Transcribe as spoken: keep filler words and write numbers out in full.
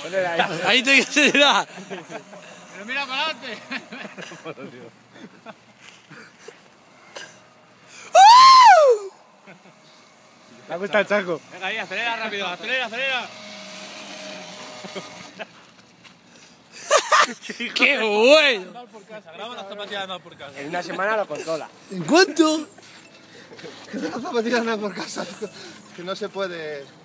Ahí te que acelerar. Pero mira para adelante. Me gusta el Chaco. Venga ahí, acelera rápido, acelera, acelera. ¡Qué bueno! Andar por casa, graba las zapatillas de andar por casa. En una semana lo controla. ¿En cuánto? Que las zapatillas no por casa, que no se puede.